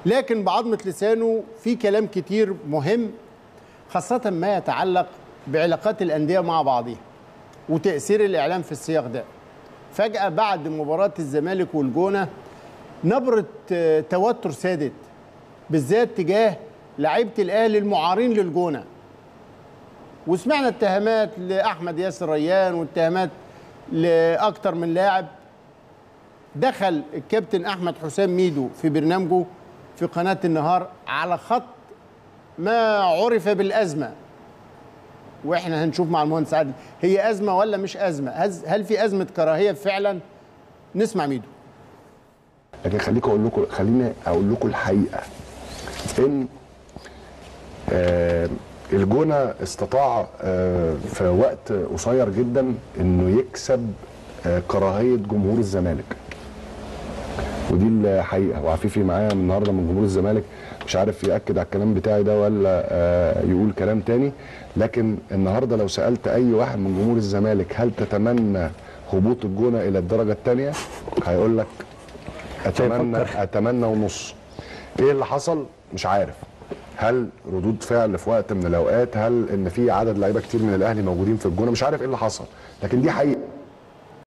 لكن بعضمة لسانه في كلام كتير مهم، خاصة ما يتعلق بعلاقات الأندية مع بعضها وتأثير الإعلام في السياق ده. فجأة بعد مباراة الزمالك والجونة نبرة توتر سادت، بالذات تجاه لعيبة الأهلي المعارين للجونة، وسمعنا اتهامات لأحمد ياسر ريان واتهامات لأكتر من لاعب. دخل الكابتن أحمد حسام ميدو في برنامجه في قناة النهار على خط ما عرف بالأزمة، واحنا هنشوف مع المهندس عادل هي أزمة ولا مش أزمة، هل في أزمة كراهية فعلا؟ نسمع ميدو. لكن خليني أقول لكم الحقيقة إن الجونة استطاع في وقت قصير جدا إنه يكسب كراهية جمهور الزمالك، ودي الحقيقة. وعفيفي معايا النهارده من جمهور الزمالك، مش عارف يأكد على الكلام بتاعي ده ولا يقول كلام تاني، لكن النهارده لو سألت أي واحد من جمهور الزمالك هل تتمنى هبوط الجونة إلى الدرجة الثانية؟ هيقول لك أتمنى ونص. إيه اللي حصل؟ مش عارف. هل ردود فعل في وقت من الأوقات؟ هل إن في عدد لعيبة كتير من الأهلي موجودين في الجونة؟ مش عارف إيه اللي حصل، لكن دي حقيقة.